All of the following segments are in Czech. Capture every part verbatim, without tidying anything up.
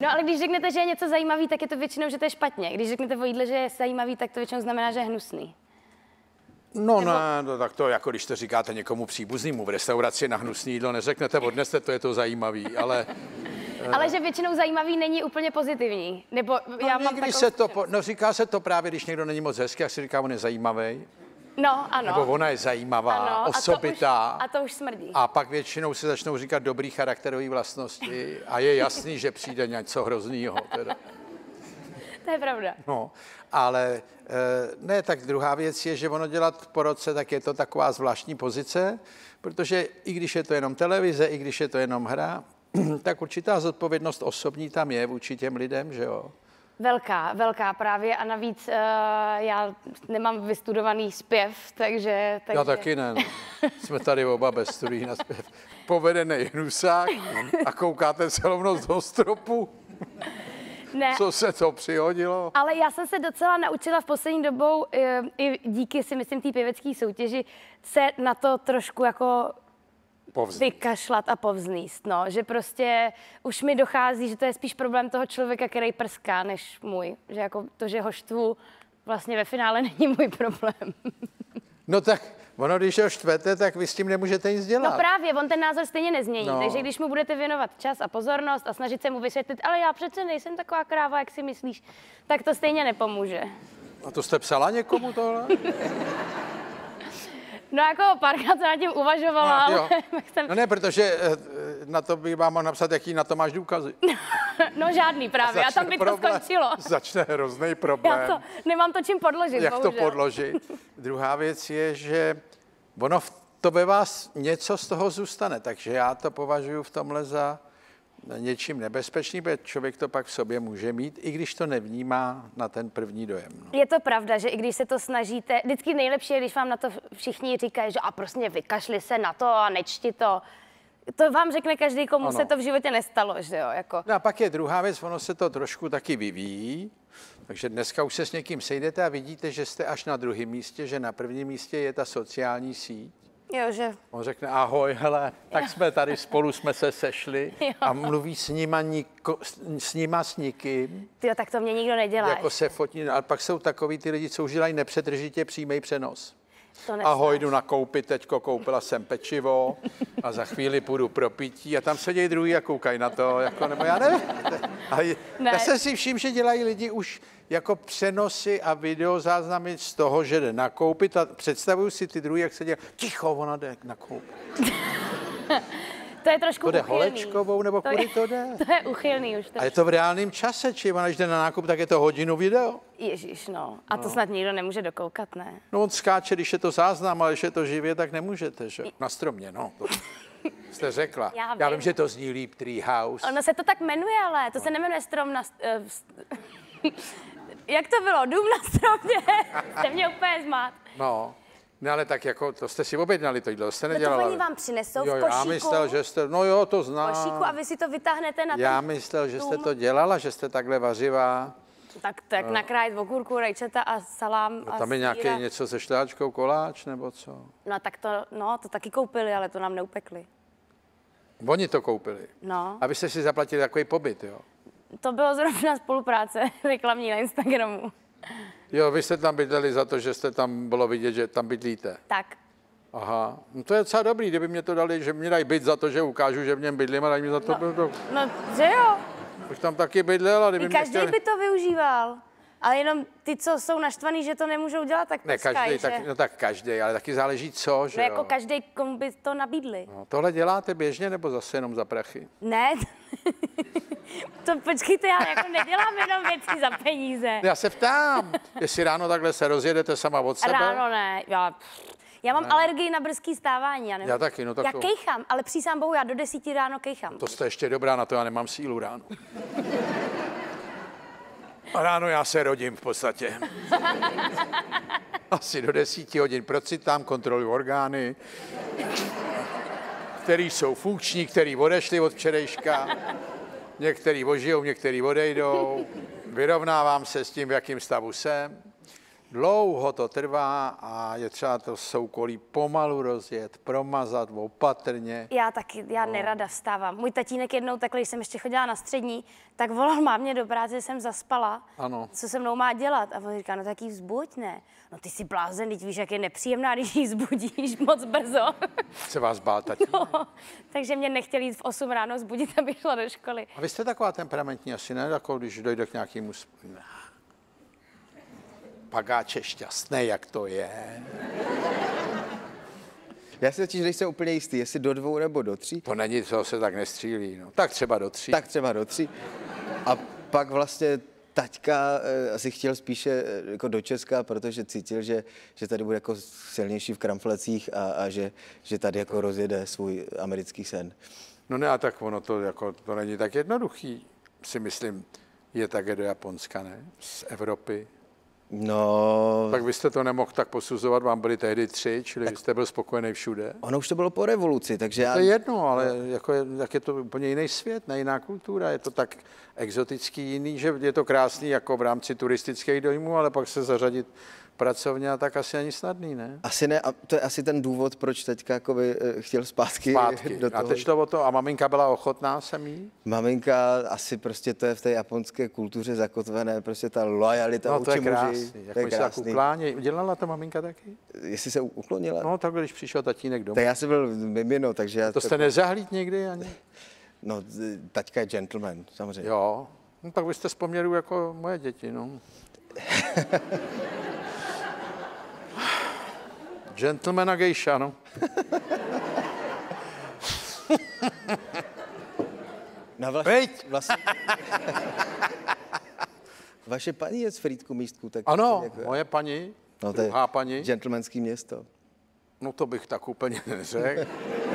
No ale když řeknete, že je něco zajímavý, tak je to většinou, že to je špatně. Když řeknete o jídle, že je zajímavý, tak to většinou znamená, že je hnusný. No Nebo... ne, no, tak to jako když to říkáte někomu příbuznému v restauraci na hnusný jídlo, neřeknete, odneste, to je to zajímavý, ale... Ale že většinou zajímavý není úplně pozitivní. Nebo no, já mám se to, po, no říká se to právě, když někdo není moc hezký, jak se říká, on je zajímavý. No, ano. Nebo ona je zajímavá, ano, osobitá. A to, už, a to už smrdí. A pak většinou se začnou říkat dobrý charakterový vlastnosti a je jasný, že přijde něco hroznýho. Teda. To je pravda. No, ale ne, tak druhá věc je, že ono dělat po roce, tak je to taková zvláštní pozice, protože i když je to jenom televize, i když je to jenom hra, tak určitá zodpovědnost osobní tam je vůči těm lidem, že jo? Velká, velká právě a navíc uh, já nemám vystudovaný zpěv, takže... takže... Já taky ne. No. Jsme tady oba bez studií na zpěv. Povedený hnusák a koukáte celou noc do stropu. Ne. Co se to přihodilo? Ale já jsem se docela naučila v poslední dobou, i díky si myslím té pěvecké soutěži, se na to trošku jako povznít. vykašlat a povzníst. No. Že prostě už mi dochází, že to je spíš problém toho člověka, který prská, než můj. Že jako to, že ho štvu, vlastně ve finále není můj problém. No tak ono, když ho štvete, tak vy s tím nemůžete nic dělat. No právě, on ten názor stejně nezmění. No. Takže když mu budete věnovat čas a pozornost a snažit se mu vysvětlit, ale já přece nejsem taková kráva, jak si myslíš, tak to stejně nepomůže. A to jste psala někomu tohle? No jako párkrát jsem nad tím uvažovala, no, ale... jsem... No ne, protože na to by vám mohl napsat, jaký na to máš důkazy. No žádný právě, a, a tam by problém, to skončilo. Začne hrozný problém. Já to nemám to čím podložit, Jak bohužel. to podložit? Druhá věc je, že ono to ve vás něco z toho zůstane, takže já to považuji v tomhle za něčím nebezpečný, protože člověk to pak v sobě může mít, i když to nevnímá na ten první dojem. No. Je to pravda, že i když se to snažíte, vždycky nejlepší je, když vám na to všichni říkají, že a prostě vykašli se na to a nečti to. To vám řekne každý, komu ano. se to v životě nestalo, že jo? Jako. No a pak je druhá věc, ono se to trošku taky vyvíjí, takže dneska už se s někým sejdete a vidíte, že jste až na druhém místě, že na prvním místě je ta sociální síť. Jo, že... On řekne, ahoj, hele, tak jsme tady spolu, jsme se sešli jo. a mluví s nima, niko, s nima s nikým. Tyjo, tak to mě nikdo nedělá. Jako se fotí, ale pak jsou takový ty lidi, co už dělají nepřetržitě přímý přenos. To ahoj, jdu nakoupit, teďko koupila jsem pečivo a za chvíli půjdu pro pití a tam sedějí druhý a koukají na to, jako, nebo já nevím. A ne. Já jsem si všiml, že dělají lidi už jako přenosy a videozáznamy z toho, že jde nakoupit a představuju si ty druhý, jak se dělá, ticho, ona jde nakoupit. To je trošku to jde uchylný. Holečkovou, nebo to kudy je, to jde? To je uchylný už. A je to v reálném čase, či ona, když jde na nákup, tak je to hodinu video? Ježíš, no. A to no. snad nikdo nemůže dokoukat, ne? No on skáče, když je to záznam, ale když je to živě, tak nemůžete, že? Na stromě, no. To jste řekla. Já vím. Já vím, že to zní líp, Treehouse. Ono se to tak jmenuje, ale to no. se nemenuje strom na... Uh, jak to bylo? Dům na stromě? Jste mě úplně zmát. No. No ale tak jako, to jste si objednali, to jídlo jste nedělali. No to oni vám přinesou jo, v košíku. Já myslel, že jste, no jo, to znám. Košíku a vy si to vytáhnete na ten Já myslel, že jste to dělala, že jste takhle vařivá. Tak, tak no. nakrájet okurku, rajčata a salám no, a tam je nějaký něco se štáčkou, koláč nebo co? No tak to, no, to taky koupili, ale to nám neupekli. Oni to koupili? No. A vy jste si zaplatili takový pobyt, jo? To bylo zrovna spolupráce reklamní na Instagramu. Jo, vy jste tam bydleli za to, že jste tam bylo vidět, že tam bydlíte. Tak. Aha, no to je docela dobrý, kdyby mě to dali, že mě dají byt za to, že ukážu, že v něm bydlím a dají mi za to... No, to... no že jo. Bych tam taky bydlel a kdyby I každý chtěli... by to využíval. Ale jenom ty, co jsou naštvaný, že to nemůžou dělat, tak ne, poskaj, každý, že? tak, no tak každý, ale taky záleží co, že no, jako jo? každý, komu by to nabídli. No, tohle děláte běžně nebo zase jenom za prachy? Ne, to počkejte, já jako nedělám jenom věci za peníze. Já se ptám, jestli ráno takhle se rozjedete sama od sebe? Ráno ne, já... Já mám ne. alergii na brzký stávání, já nevím. Já taky, no tak Já to... kejchám, ale přísám bohu, já do desíti ráno kejchám. To jste ještě dobrá na to, já nemám sílu ráno. A ráno já se rodím v podstatě. Asi do desíti hodin procitám, kontroluji orgány, který jsou funkční, který odešli od včerejška, některý ožijou, některý odejdou, vyrovnávám se s tím, v jakém stavu jsem. Dlouho to trvá a je třeba to soukolí pomalu rozjet, promazat opatrně. Já taky, já no. nerada vstávám. Můj tatínek jednou takhle, když jsem ještě chodila na střední, tak volal mámě do práce, že jsem zaspala. Ano. Co se mnou má dělat? A on říká, no tak jí vzbuď, ne? No ty jsi blázen, teď víš, jak je nepříjemná, když jí vzbudíš moc brzo. Chce vás bát tatínek? No, takže mě nechtěli jít v osm ráno vzbudit, abych šla do školy. A vy jste taková temperamentní asi, ne? Jako když dojde k nějakému... Pagáč je šťastný, jak to je. Já si totiž nejsem úplně jistý, jestli do dvou nebo do tří. To není, co se tak nestřílí. No. Tak třeba do tří. Tak třeba do tří. A pak vlastně taťka eh, asi chtěl spíše eh, jako do Česka, protože cítil, že, že tady bude jako silnější v kramflecích a, a že, že tady jako rozjede svůj americký sen. No ne, a tak ono to, jako, to není tak jednoduchý, si myslím, je také do Japonska, ne? Z Evropy. No... Tak byste to nemohl tak posuzovat, vám byli tehdy tři, čili tak jste byl spokojený všude. Ono už to bylo po revoluci, takže já... To je jedno, ale jako je, jak je to úplně jiný svět, ne jiná kultura, je to tak exotický jiný, že je to krásný jako v rámci turistických dojmů, ale pak se zařadit pracovně a tak asi není snadný, ne? Asi ne, a to je asi ten důvod, proč teďka jakoby chtěl zpátky, zpátky. do toho. A teď šlo o to, a maminka byla ochotná sem jít? Maminka, asi prostě to je v té japonské kultuře zakotvené, prostě ta lojalita no, vůči muži. To je krásný. Ukláně. Dělala to maminka taky? Jestli se uklonila? No, tak když přišel tatínek domů. Tak já jsem byl mimino, takže já... To jste tak... nezahlíd někdy ani? No, taťka je gentleman, samozřejmě. Jo, no tak vy jste z poměru jako moje děti, no. Gentleman a gejša, no. No vlastně, vlastně... Vaše paní je z Frýdku místku, tak... Ano, jako... moje paní, no, to je druhá paní. Gentlemanský město. No to bych tak úplně neřekl.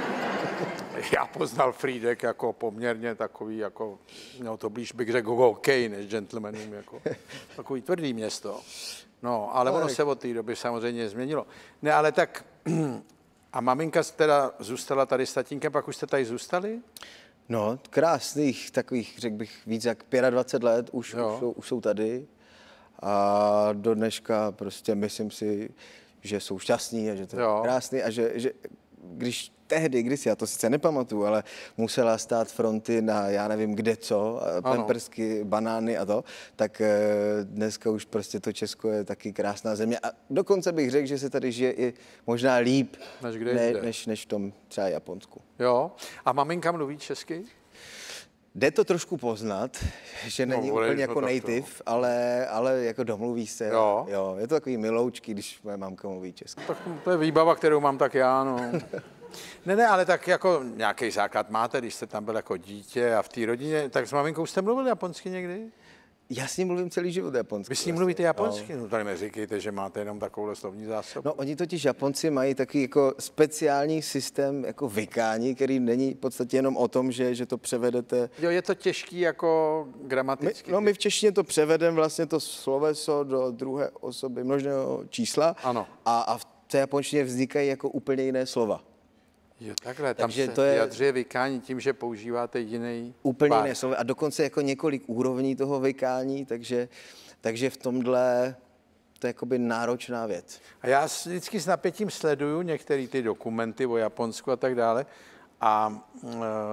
Já poznal Frýdek jako poměrně takový, jako, no to blíž bych řekl hokej než gentlemanům, jako takový tvrdý město. No, ale ono se od té doby samozřejmě změnilo. Ne, ale tak, a maminka teda zůstala tady s tatínkem, pak už jste tady zůstali? No, krásných, takových, řekl bych, víc jak dvacet pět let už, už, jsou, už jsou tady. A do dneška prostě myslím si, že jsou šťastní a že to je krásný a že, že když tehdy, když já to sice nepamatuju, ale musela stát fronty na já nevím kde co, pampersky, banány a to, tak dneska už prostě to Česko je taky krásná země a dokonce bych řekl, že se tady žije i možná líp, než, kde ne, než, než v tom třeba Japonsku. Jo, a maminka mluví česky? Jde to trošku poznat, že není no, úplně jako native, ale, ale jako domluví se. Jo. Jo, je to takový miloučký, když moje mamka mluví česky. Tak to je výbava, kterou mám tak já, no. Ne, ne, ale tak jako nějaký základ máte, když jste tam byl jako dítě a v té rodině, tak s maminkou jste mluvili japonsky někdy? Já s ním mluvím celý život japonsky. Vy s ním mluvíte japonsky? No, no tady neříkejte, že máte jenom takovou slovní zásobu. No oni totiž Japonci mají takový jako speciální systém jako vykání, který není v podstatě jenom o tom, že, že to převedete. Jo, je to těžký jako gramaticky. My, no my v češtině to převedeme vlastně to sloveso do druhé osoby množného čísla. Ano. A, a v té japonštině vznikají jako úplně jiné slova. Jo, takhle, tam takže se to je vyjadřuje vykání tím, že používáte jiný úplně pár. jiné slovo a dokonce jako několik úrovní toho vykání, takže, takže v tomhle to je jakoby náročná věc. A já vždycky s napětím sleduju některé ty dokumenty o Japonsku a tak dále a uh,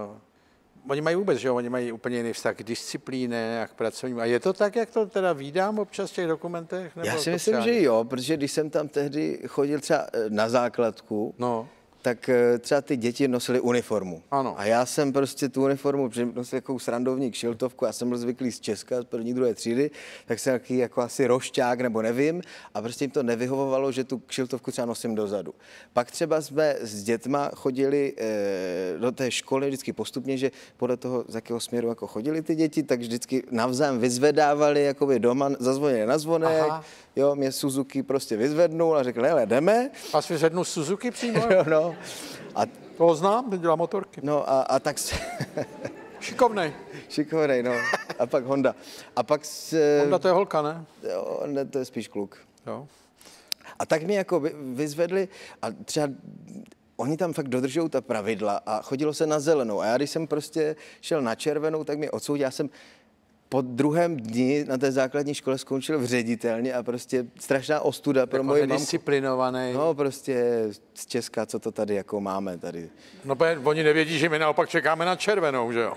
oni mají vůbec, že jo, oni mají úplně jiný vztah k disciplíně a k pracovním. A je to tak, jak to teda vídám občas v těch dokumentech? Nebo já si myslím, že jo, protože když jsem tam tehdy chodil třeba na základku, no. tak třeba ty děti nosily uniformu. Ano. A já jsem prostě tu uniformu, protože nosil jako srandovník, šiltovku, já jsem byl zvyklý z Česka, z první, druhé třídy, tak jsem nějaký jako asi rošťák nebo nevím a prostě jim to nevyhovovalo, že tu šiltovku třeba nosím dozadu. Pak třeba jsme s dětma chodili e, do té školy vždycky postupně, že podle toho, z jakého směru jako chodili ty děti, tak vždycky navzájem vyzvedávali jakoby doma, zazvonili na zvonek. Aha. Jo, mě Suzuki prostě vyzvednul a řekl, hele, jdeme. A jsi vyzvednul Suzuki přímo? Jo, no. A toho znám, teď dělá motorky. No a, a tak se... Šikovnej. Šikovnej, no. A pak Honda. A pak se... Honda to je holka, ne? Jo, ne, to je spíš kluk. Jo. A tak mě jako vyzvedli a třeba oni tam fakt dodržují ta pravidla a chodilo se na zelenou. A já když jsem prostě šel na červenou, tak mě odsoudil. Já jsem po druhém dni na té základní škole skončil v ředitelně a prostě strašná ostuda pro jako moji mamku. Disciplinovaný. No prostě z Česka, co to tady jako máme tady. No oni nevědí, že my naopak čekáme na červenou, že jo?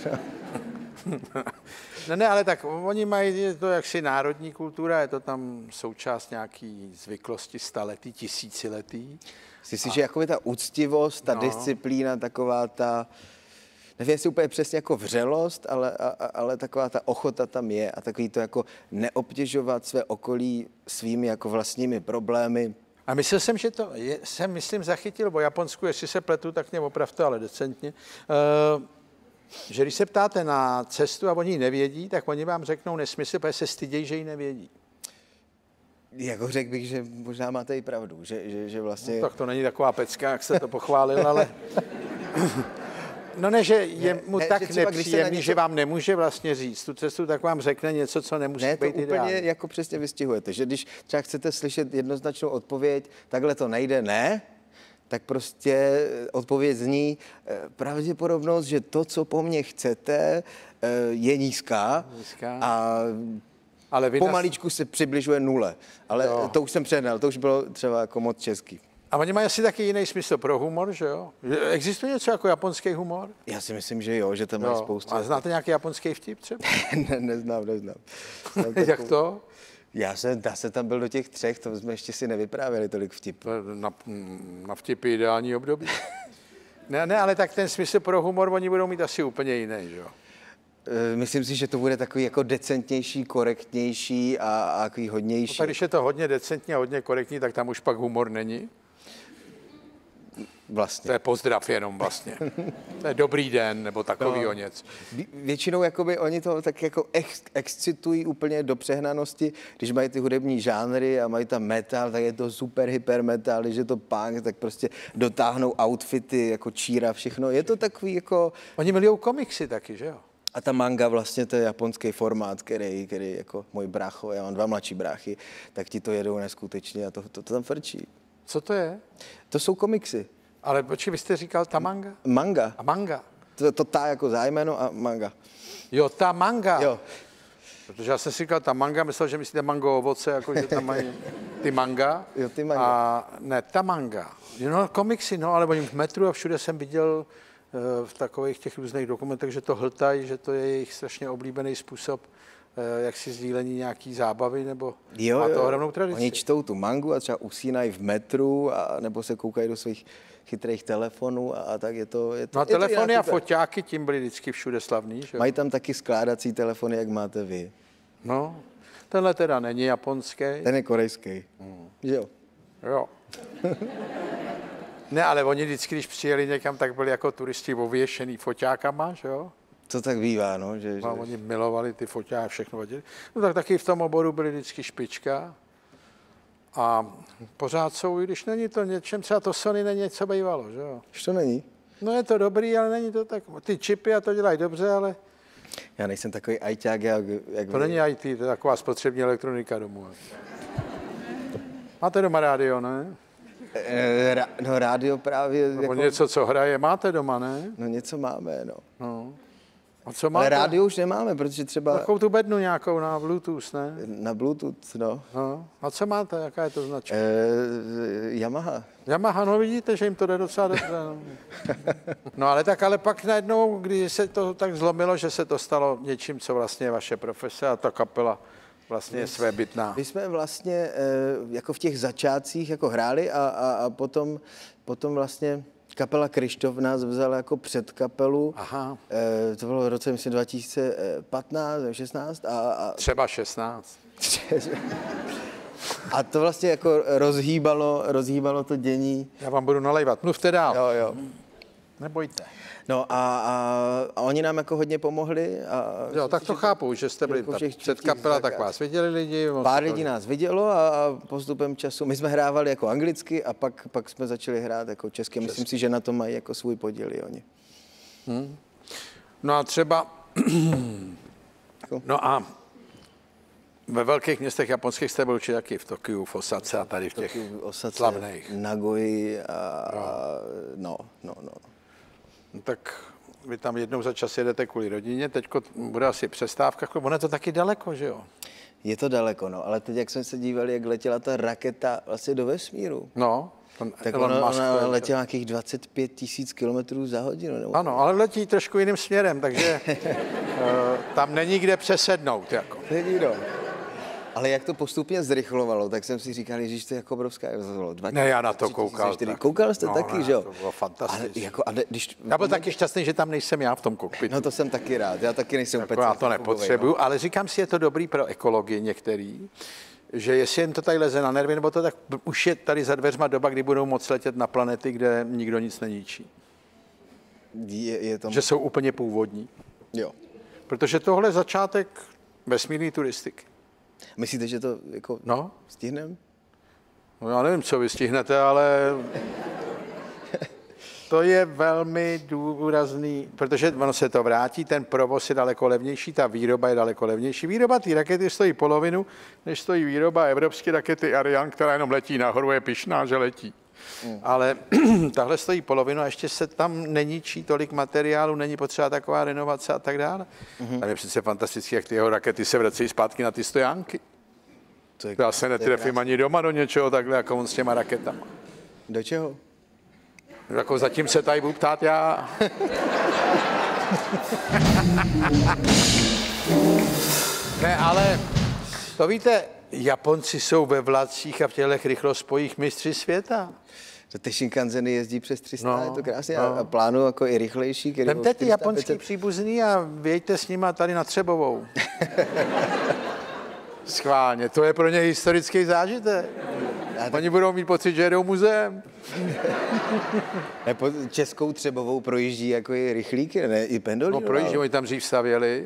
No ne, ale tak oni mají je to jaksi národní kultura, je to tam součást nějaký zvyklosti staletý, tisíciletý. Myslím si, že jakoby ta úctivost, ta no. disciplína, taková ta, nevím, jestli úplně přesně jako vřelost, ale, a, ale taková ta ochota tam je a takový to jako neobtěžovat své okolí svými jako vlastními problémy. A myslel jsem, že to je, jsem, myslím, zachytil o Japonsku, jestli se pletu, tak mě opravdu, ale decentně. Uh, že když se ptáte na cestu a oni ji nevědí, tak oni vám řeknou nesmysl, protože se stydějí, že ji nevědí. Jako řekl bych, že možná máte i pravdu, že, že, že vlastně... No, tak to není taková pecka, jak se to pochválil, ale... No ne, že je ne, mu ne, tak že nepříjemný, něco... že vám nemůže vlastně říct tu cestu, tak vám řekne něco, co nemusí ne, být ideální. Ne, to úplně jako přesně vystihujete, že když třeba chcete slyšet jednoznačnou odpověď, takhle to nejde, ne, tak prostě odpověď zní pravděpodobnost, že to, co po mně chcete, je nízká, nízká. a ale pomaličku se přibližuje nule. Ale jo. To už jsem přednal, to už bylo třeba jako moc český. A oni mají asi taky jiný smysl pro humor, že jo? Existuje něco jako japonský humor? Já si myslím, že jo, že tam mají spoustu. A znáte nějaký japonský vtip třeba? ne, neznám, neznám. Jak to? Já jsem, já jsem tam byl do těch třech, to jsme ještě si nevyprávěli tolik vtipů. Na, na vtipy ideální období. ne, ne, ale tak ten smysl pro humor oni budou mít asi úplně jiný, že jo? Myslím si, že to bude takový jako decentnější, korektnější a, a takový hodnější. No, tak když je to hodně decentní a hodně korektní, tak tam už pak humor není? Vlastně. To je pozdrav jenom vlastně. To je dobrý den, nebo takovýho no. něco. Většinou jakoby oni to tak jako ex, excitují úplně do přehnanosti. Když mají ty hudební žánry a mají tam metal, tak je to super hyper metal, když je to punk, tak prostě dotáhnou outfity, jako číra, všechno. Je to takový jako... Oni milujou komiksy taky, že jo? A ta manga vlastně, to je japonský formát, který, který jako můj brácho, já mám dva mladší bráchy, tak ti to jedou neskutečně a to, to, to tam frčí. Co to je? To jsou komiksy. Ale počkej, vy jste říkal ta manga? Manga. A manga? To, to ta jako zájmeno a manga. Jo, ta manga. Jo. Protože já jsem si říkal ta manga, myslel, že myslíte mango ovoce, jako že tam mají ty manga. Jo, ty manga. A ne, ta manga. No, komiksy, no, ale oni v metru a všude jsem viděl v takových těch různých dokumentech, že to hltají, že to je jejich strašně oblíbený způsob, jak si sdílení nějaký zábavy, nebo jo, má to jo. ohromnou tradici. Oni čtou tu mangu a třeba usínají v metru, a, nebo se koukají do svých chytrých telefonů a, a tak je to... Je to no a je telefony to a foťáky tím byly vždycky všude slavný, že? Mají tam taky skládací telefony, jak máte vy. No, tenhle teda není japonský. Ten je korejský, hmm. že jo? Jo. Ne, ale oni vždycky, když přijeli někam, tak byli jako turisti ověšený foťákama, že jo? To tak bývá, no. Že, a že... oni milovali ty foťáky, všechno vadili. No tak taky v tom oboru byli vždycky špička. A pořád jsou, i když není to něčem, třeba to Sony není něco bývalo, že jo? Už to není? No je to dobrý, ale není to tak. Ty čipy a to dělají dobře, ale... Já nejsem takový ajťák, jak, jak to vy. Není í té, to je taková spotřební elektronika domů. Máte doma rádio, ne? E, ra, no rádio právě... Nebo jako... něco, co hraje, máte doma, ne? No něco máme, no. no. A co máte? Ale rádio už nemáme, protože třeba... Takovou tu bednu nějakou na Bluetooth, ne? Na Bluetooth, no. no. A co máte, jaká je to značka? E, Yamaha. Yamaha, no vidíte, že jim to jde docela dobře. No. no ale tak, ale pak najednou, když se to tak zlomilo, že se to stalo něčím, co vlastně je vaše profese a ta kapela vlastně je svébytná. My jsme vlastně jako v těch začátcích jako hráli a, a, a potom, potom vlastně kapela Krištof nás vzala jako předkapelu. Aha. E, to bylo v roce, myslím, dva tisíce patnáct, šestnáct. A, a... Třeba šestnáct. A to vlastně jako rozhýbalo, rozhýbalo to dění. Já vám budu nalejvat. Mluvte dál. Jo, jo. Nebojte. No a, a, a oni nám jako hodně pomohli. A jo, tak to chápu, že jste byli před kapela, tak vás viděli lidi. Pár lidí nás vidělo a, a postupem času, my jsme hrávali jako anglicky a pak, pak jsme začali hrát jako česky. Myslím si, že na to mají jako svůj podíl i oni. Hmm. No a třeba, no a ve velkých městech japonských jste byl určitě taky v Tokiu, v Osace a tady v těch Osace, slavných. Nagoji a, a no, no, no. No tak vy tam jednou za čas jedete kvůli rodině, teďko bude asi přestávka, ono je to taky daleko, že jo? Je to daleko, no, ale teď, jak jsme se dívali, jak letěla ta raketa vlastně do vesmíru. No. Tak ona, ona letěla nějakých dvacet pět tisíc kilometrů za hodinu. Nebo... Ano, ale letí trošku jiným směrem, takže tam není kde přesednout. Jako. Není, no. Ale jak to postupně zrychlovalo, tak jsem si říkal, že to je jako obrovská. Ne, já na to koukal. Koukal jste no, taky, ne, že jo? To bylo fantastické. Jako, když... Já byl taky šťastný, že tam nejsem já v tom kokpitu. No to jsem taky rád, já taky nejsem úplně. Já to nepotřebuju, no. Ale říkám si, je to dobrý pro ekologii některý, že jestli jim to tady leze na nervy, nebo to tak už je tady za dveřma doba, kdy budou moc letět na planety, kde nikdo nic neníčí. Je, je to... Že jsou úplně původní. Jo. Protože tohle je začátek vesmírné turistiky. Myslíte, že to jako no? stihneme? No já nevím, co vy stihnete, ale to je velmi důrazný, protože ono se to vrátí, ten provoz je daleko levnější, ta výroba je daleko levnější. Výroba té rakety stojí polovinu, než stojí výroba evropské rakety Ariane, která jenom letí nahoru, je pyšná, že letí. Mm. Ale tahle stojí polovinu a ještě se tam neníčí tolik materiálu, není potřeba taková renovace a tak dále. Mm-hmm. Ale je přece fantastické, jak ty jeho rakety se vracejí zpátky na ty stojánky. To je, já se netrefím ani doma do něčeho takhle, jako on s těma raketama. Do čeho? Jako zatím se tady budu ptát já. Ne, ale to víte, Japonci jsou ve vlacích a v těchto rychlospojích mistři světa. Ty Shinkanzeny jezdí přes tři sta, no, je to krásně. No. A plánu jako i rychlejší. Vemte ty japonský příbuzný a vějte s nima tady na Třebovou. Schválně, to je pro ně historický zážitek. Tak... Oni budou mít pocit, že jedou muzeem. Českou Třebovou projíždí jako i rychlíky, ne? I pendolí. No projíždí, oni tam dřív stavěli.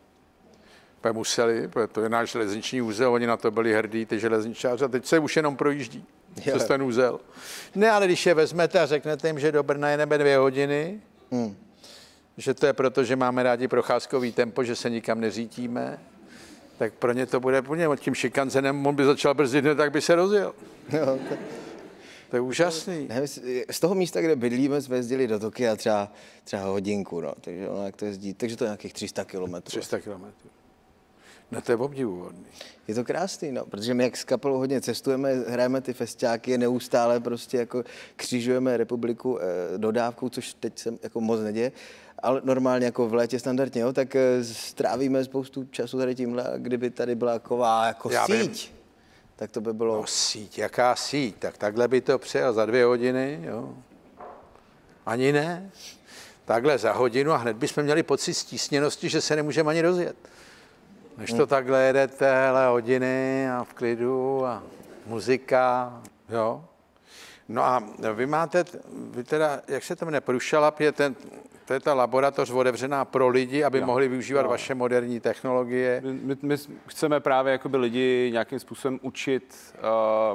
Pak museli, protože to je náš železniční úzel, oni na to byli hrdí, ty železničáři, a teď se už jenom projíždí přes ten úzel. Ne, ale když je vezmete a řeknete jim, že do Brna je nebe dvě hodiny, hmm. že to je proto, že máme rádi procházkový tempo, že se nikam neřítíme, tak pro ně to bude úplně tím Shinkansenem, on by začal brzdit, tak by se rozjel. No, to... to je úžasný. Ne, z toho místa, kde bydlíme, jsme jezdili do Tokia třeba, třeba hodinku, no, takže ono jak to jezdí, takže to je nějakých tři sta kilometrů. tři sta kilometrů. No to je obdivuhodný. Je to krásný, no, protože my jak s kapelou hodně cestujeme, hrajeme ty festiáky, neustále prostě jako křižujeme republiku e, dodávkou, což teď se jako moc neděje, ale normálně jako v létě standardně, jo, tak e, strávíme spoustu času tady tímhle, a kdyby tady byla taková jako Já síť, vím. tak to by bylo... No síť, jaká síť, tak takhle by to přijel za dvě hodiny, jo. Ani ne. Takhle za hodinu a hned bychom měli pocit stísněnosti, že se nemůžeme ani rozjet. Než to takhle jedete, hele, hodiny a v klidu a muzika, jo. No a vy máte, vy teda, jak se to jmenuje, Prušalab je ten, to je ta laboratoř otevřená pro lidi, aby no, mohli využívat no. vaše moderní technologie. My, my, my chceme právě jakoby lidi nějakým způsobem učit uh,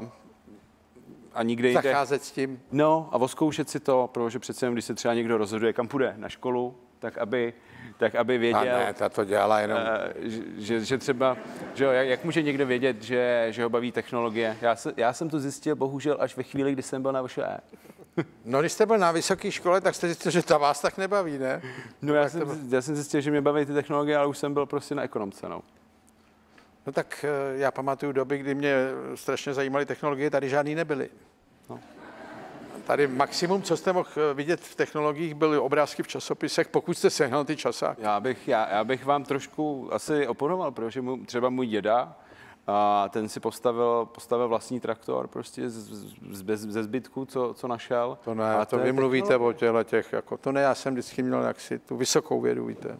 a nikde jinde. Zacházet s tím. No a oskoušet si to, protože přece když se třeba někdo rozhoduje, kam půjde na školu, tak aby tak aby věděl, a ne, ta to dělala jenom. Že, že třeba, že jo, jak, jak může někdo vědět, že, že ho baví technologie? Já, se, já jsem to zjistil bohužel až ve chvíli, kdy jsem byl na V Š E. No, když jste byl na vysoké škole, tak jste zjistil, že ta vás tak nebaví, ne? No, já jsem, to... já jsem zjistil, že mě baví ty technologie, ale už jsem byl prostě na ekonomce, no. No tak já pamatuju doby, kdy mě strašně zajímaly technologie, tady žádný nebyly. No. Tady maximum, co jste mohl vidět v technologiích, byly obrázky v časopisech, pokud jste sehnal ty časáky. Já bych, já, já bych vám trošku asi oponoval, protože mu, třeba můj děda, a ten si postavil, postavil vlastní traktor prostě z, z, bez, ze zbytku, co, co našel. To ne, a to vy mluvíte o těchto těch, jako, to ne, já jsem vždycky měl jaksi tu vysokou vědu, víte.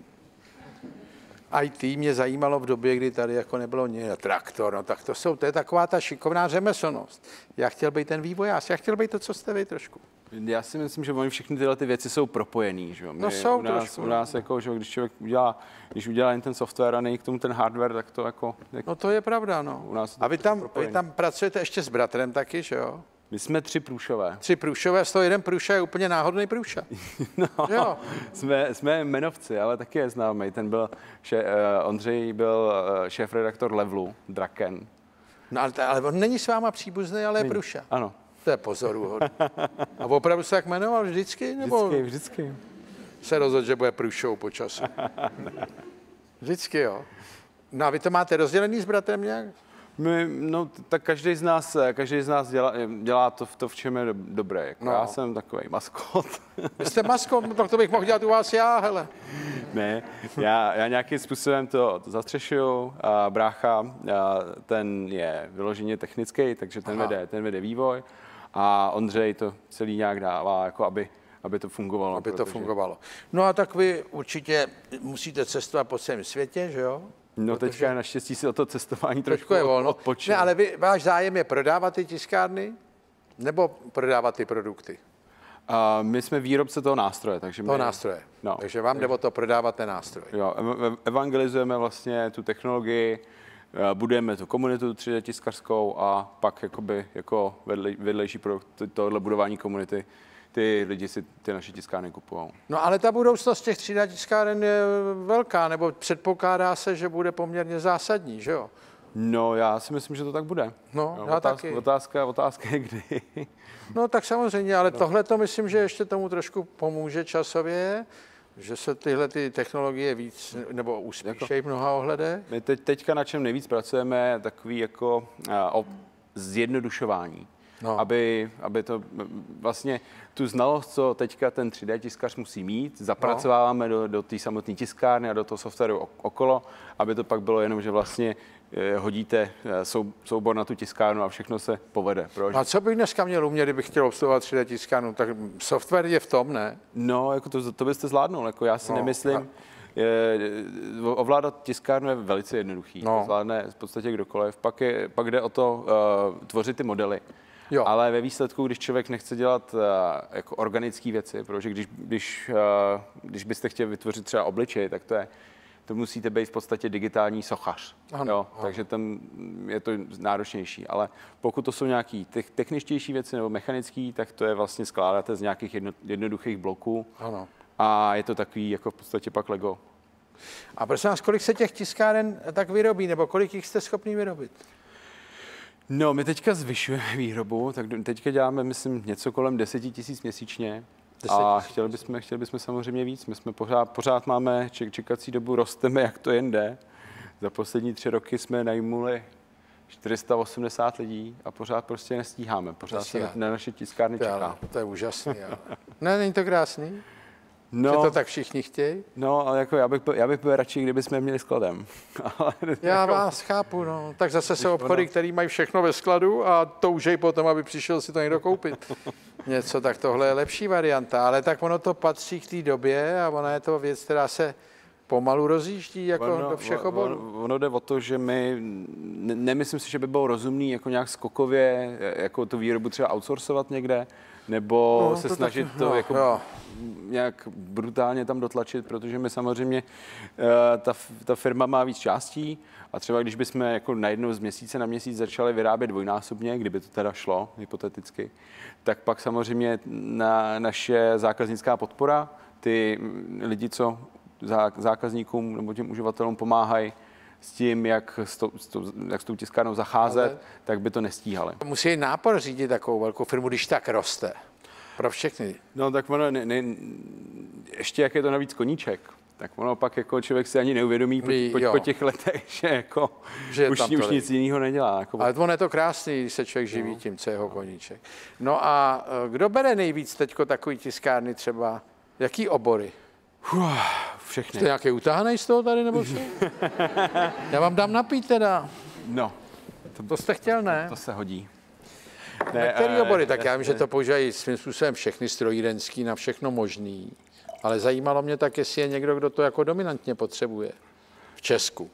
í té mě zajímalo v době, kdy tady jako nebylo nic, traktor, no tak to jsou, to je taková ta šikovná řemeslnost. Já chtěl být ten vývojář, já chtěl být to, co jste vy trošku. Já si myslím, že oni všechny tyhle ty věci jsou propojený, že? My, no jsou u nás, trošku. U nás jako, že když člověk udělá, když udělá jen ten software a není k tomu ten hardware, tak to jako... Jak, no to je pravda, no. U nás a vy tam, vy tam pracujete ještě s bratrem taky, že jo? My jsme tři průšové. Tři průšové, z toho jeden průša je úplně náhodný průša. No, jo. Jsme, jsme jmenovci, ale taky je známý. Ten byl, še, uh, Ondřej byl uh, šéf-redaktor Levelu, Draken. No ale, ale on není s váma příbuzný, ale je není. průša. Ano. To je pozoruhodné. A opravdu se tak jmenoval vždycky? Nebo? Vždycky, vždycky. se rozhodl, že bude průšou po času. Vždycky, jo. No a vy to máte rozdělený s bratrem nějak? My, no, tak každý z nás, každý z nás dělá, dělá to, to, v čem je dobré. Jako no. Já jsem takový maskot. Vy jste maskot, no, tak to bych mohl dělat u vás já, hele. Ne, já, já nějakým způsobem to, to zastřešuju. A brácha, a ten je vyloženě technický, takže ten vede, ten vede vývoj. A Ondřej to celý nějak dává, jako aby, aby to fungovalo. Aby protože... to fungovalo. No a tak vy určitě musíte cestovat po celém světě, že jo? No Protože... teďka naštěstí si o to cestování trošku je volno. odpočil. Ne, ale vy, váš zájem je prodávat ty tiskárny nebo prodávat ty produkty? Uh, my jsme výrobce toho nástroje. Takže my... Toho nástroje. No. Takže vám jde o to prodávat ten nástroj. Jo, evangelizujeme vlastně tu technologii, budujeme tu komunitu tři dé tiskařskou a pak jakoby jako vedlej, vedlejší produkt tohle budování komunity ty lidi si ty naše tiskárny kupují. No ale ta budoucnost těch tři dé tiskáren je velká, nebo předpokládá se, že bude poměrně zásadní, že jo? No já si myslím, že to tak bude. No, no já otázka, taky. Otázka, otázka je kdy. No tak samozřejmě, ale no. Tohle to myslím, že ještě tomu trošku pomůže časově, že se tyhle ty technologie víc nebo uspíšejí v mnoha ohledech. My teď, teďka na čem nejvíc pracujeme je takový jako uh, o zjednodušování. No. Aby, aby to vlastně tu znalost, co teďka ten tři dé tiskař musí mít, zapracováváme no. do, do té samotné tiskárny a do toho softwaru okolo, aby to pak bylo jenom, že vlastně eh, hodíte eh, sou, soubor na tu tiskárnu a všechno se povede. Proč? A co bych dneska měl umět, kdybych chtěl obsluhovat tři dé tiskárnu? Tak software je v tom, ne? No, jako to, to byste zvládnul. Jako já si no. nemyslím, a... Je, ovládat tiskárnu je velice jednoduchý. No. Zvládne v podstatě kdokoliv. Pak, je, pak jde o to uh, tvořit ty modely. Jo. Ale ve výsledku, když člověk nechce dělat uh, jako organické věci, protože když, když, uh, když byste chtěli vytvořit třeba obličej, tak to je, to musíte být v podstatě digitální sochař. Ano, jo? Ano. Takže tam je to náročnější. Ale pokud to jsou nějaké techničtější věci nebo mechanické, tak to je vlastně skládáte z nějakých jedno, jednoduchých bloků. Ano. A je to takový jako v podstatě pak Lego. A prosím vás, kolik se těch tiskáren tak vyrobí, nebo kolik jich jste schopný vyrobit? No, my teďka zvyšujeme výrobu, tak teďka děláme, myslím, něco kolem deseti tisíc měsíčně. A chtěli bychom, chtěli bychom samozřejmě víc. My jsme pořád, pořád máme ček, čekací dobu, rosteme, jak to jen jde. Za poslední tři roky jsme najmuli čtyři sta osmdesát lidí a pořád prostě nestíháme. Pořád Nestíhá. se na naše tiskárny čeká. To je úžasný. Ne, není to krásný? No, že to tak všichni chtějí? No, ale jako já bych, já bych byl radši, kdyby jsme měli skladem. Ale já jako... vás chápu, no. Tak zase jsou obchody, které mají všechno ve skladu a toužejí potom, aby přišel si to někdo koupit. Něco, tak tohle je lepší varianta, ale tak ono to patří k té době a ona je to věc, která se pomalu rozjíždí jako ono, do všech oborů. Ono, ono jde o to, že my, ne, nemyslím si, že by bylo rozumný jako nějak skokově jako tu výrobu třeba outsourcovat někde, nebo no, se to snažit taky, to no, jako jo. nějak brutálně tam dotlačit, protože my samozřejmě, ta, ta firma má víc částí a třeba když bychom jako najednou z měsíce na měsíc začali vyrábět dvojnásobně, kdyby to teda šlo, hypoteticky, tak pak samozřejmě na naše zákaznická podpora, ty lidi, co zákazníkům nebo těm uživatelům pomáhají s tím, jak s, to, s, to, jak s tou tiskárnou zacházet, ale tak by to nestíhali. Musí nápor řídit takovou velkou firmu, když tak roste. Pro všechny. No tak ono, ne, ne, ještě jak je to navíc koníček, tak ono pak jako člověk si ani neuvědomí po, po, po těch letech, že jako že už, už nic jiného nedělá. Jako... Ale ono je to krásný, když se člověk živí no. tím, co je jeho koníček. No a kdo bere nejvíc teďko takový tiskárny třeba? Jaký obory? Uf, všechny. Jste nějaký utáhanej z toho tady, nebo co? Já vám dám napít teda. No. To, to jste chtěl, ne? To se hodí. Ne, který obory? Tak já vím, že to používají svým způsobem všechny strojírenský na všechno možný. Ale zajímalo mě tak, jestli je někdo, kdo to jako dominantně potřebuje. V Česku.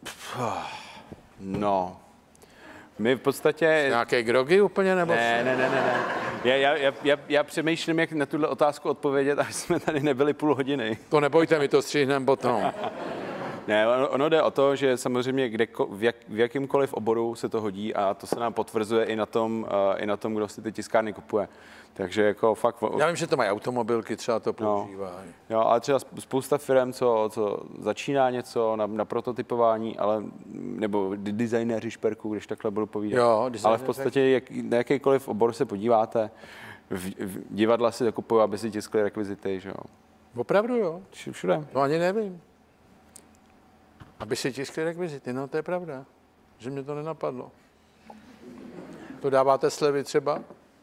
No. My v podstatě... Nějaké grogy úplně, nebo? Ne, ne, ne, ne, ne. Já, já, já, já přemýšlím, jak na tuhle otázku odpovědět, až jsme tady nebyli půl hodiny. To nebojte, mi to stříhneme potom. Ne, ono, ono jde o to, že samozřejmě kde, v, jak, v jakýmkoliv oboru se to hodí a to se nám potvrzuje i na tom, uh, i na tom, kdo si ty tiskárny kupuje. Takže jako fakt... Já vím, že to mají automobilky, třeba to používají. No, jo, ale třeba spousta firm, co, co začíná něco na, na prototypování, ale, nebo designéři šperků, když takhle budu povídat. Jo, ale v podstatě jak, na jakýkoliv obor se podíváte, v, v divadla si kupují, aby si tiskli rekvizity, že jo. Opravdu jo. Všude. No ani nevím. Aby si tiskli rekvizity, no to je pravda. Že mě to nenapadlo. To dáváte slevy třeba?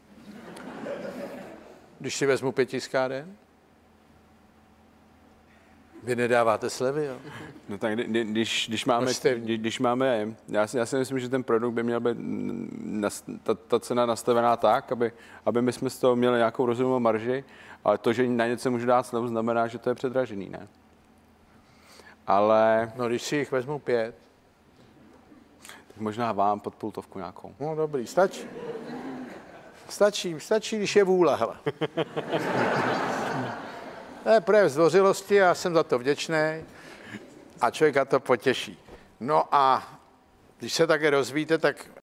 Když si vezmu pět tiskáren? Vy nedáváte slevy, jo? No tak kdy, když, když máme, když, když máme, já si, já si myslím, že ten produkt by měl být, ta, ta cena nastavená tak, aby, aby my jsme z toho měli nějakou rozumnou marži, ale to, že na něco můžu dát slevu, znamená, že to je předražený, ne? Ale... No když si jich vezmu pět. Tak možná vám pod pultovku nějakou. No dobrý, stačí. Stačí, stačí, když je vůle, hele. To je projev zdvořilosti, já jsem za to vděčný a člověka to potěší. No a když se také rozvíjíte, tak